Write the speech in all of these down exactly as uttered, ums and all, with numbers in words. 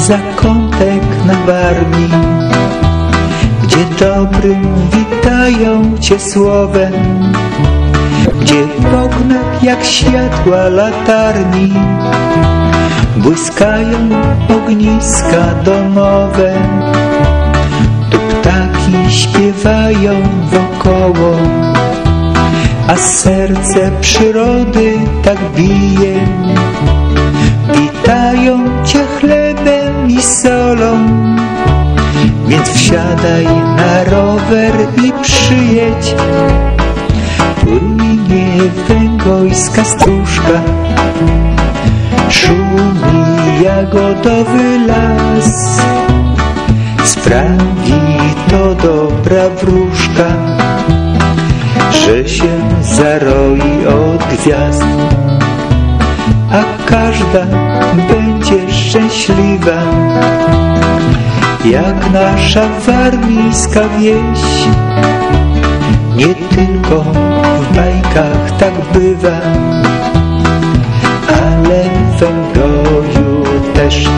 zakątek na Warmii, gdzie dobrym witają cię słowem, gdzie w oknach jak światła latarni błyskają ogniska domowe. Tu ptaki śpiewają wokoło, a serce przyrody tak bije. Witają cię chlebem i solą, więc wsiadaj na rower i przyjedź. Płynie węgojska stróżka, szumi jagodowy las. Sprawi to dobra wróżka, że się zaroi od gwiazd, a każda będzie szczęśliwa, jak nasza warmińska wieś. Nie tylko w bajkach tak bywa, ale w Węgoju też.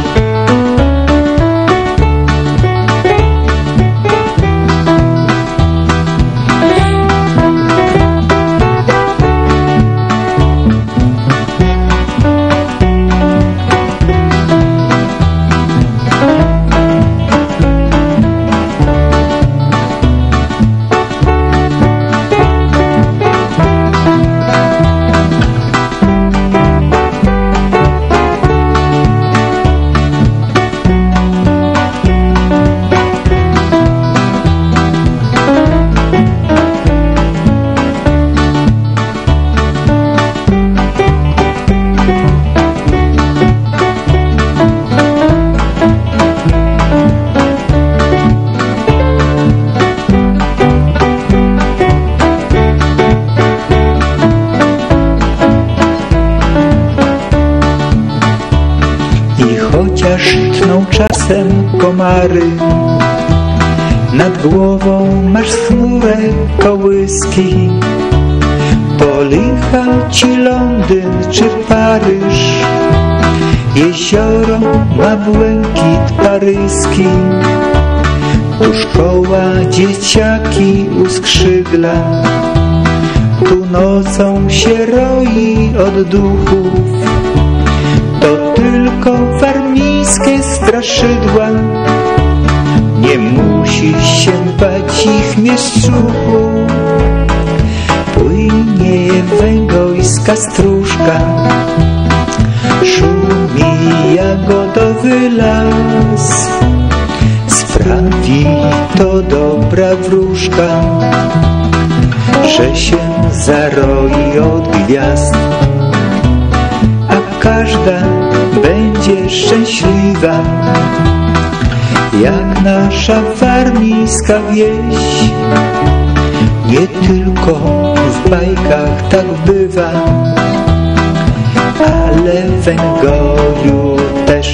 Chociaż tną czasem komary, nad głową masz chmurę kołyski. Policha ci Londyn czy Paryż, jezioro ma błękit paryski. Tu szkoła dzieciaki uskrzydla, tu nocą się roi od duchów. To tylko warmińskie straszydła, nie musisz się bać ich mieszczuchu. Płynie węgojska stróżka, szumi jagodowy las. Sprawi to dobra wróżka, że się zaroi od gwiazd, a każda będzie szczęśliwa, jak nasza warmińska wieś. Nie tylko w bajkach tak bywa, ale w Węgoju też.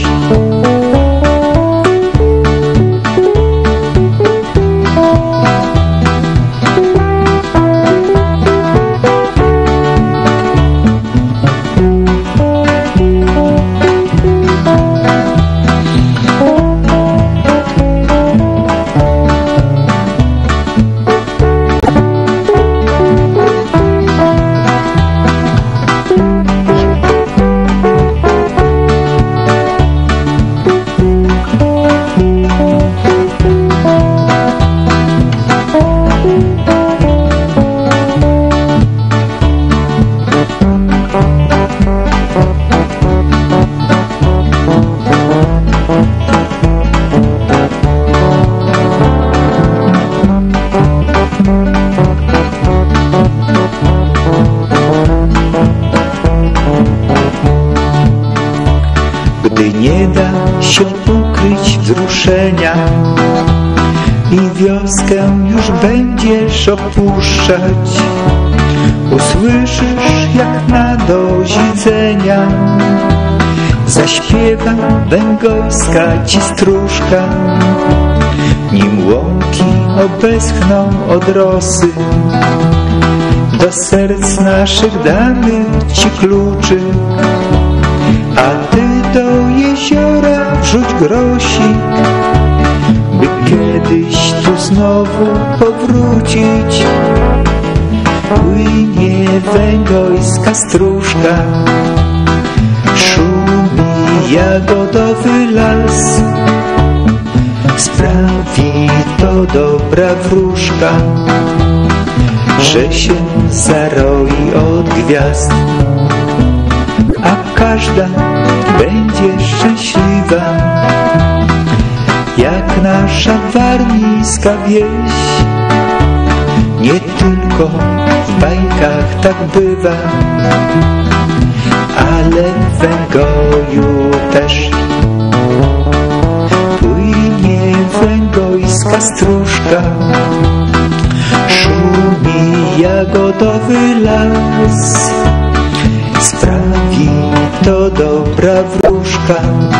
Gdy nie da się ukryć wzruszenia i wioskę już będziesz opuszczać, usłyszysz jak na dozidzenia zaśpiewa węgojska ci stróżka. Nim łąki obeschną od rosy, do serc naszych damy ci kluczy, a ty do jeziora wrzuć grosik, by kiedyś tu znowu powrócić. Płynie węgojska stróżka, szumi jagodowy las. Sprawi to dobra wróżka, że się zaroi od gwiazd, a każda będzie szczęśliwa, jak nasza warmińska wieś. Nie tylko w bajkach tak bywa, ale w Węgoju też. Płynie węgojska stróżka, szumi jagodowy las. Sprawi to dobra wróżka,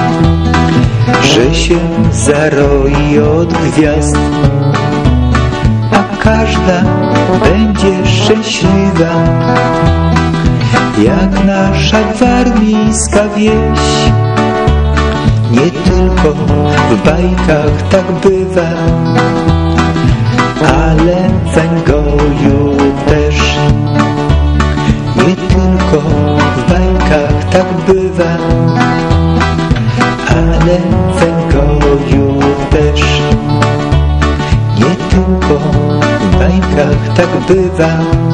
że się zaroi od gwiazd, a każda będzie szczęśliwa, jak nasza warmińska wieś. Nie tylko w bajkach tak bywa, ale w Węgoju też. Nie tylko w bajkach tak bywa, ale w Węgoju też. Nie tylko w bajkach tak bywa,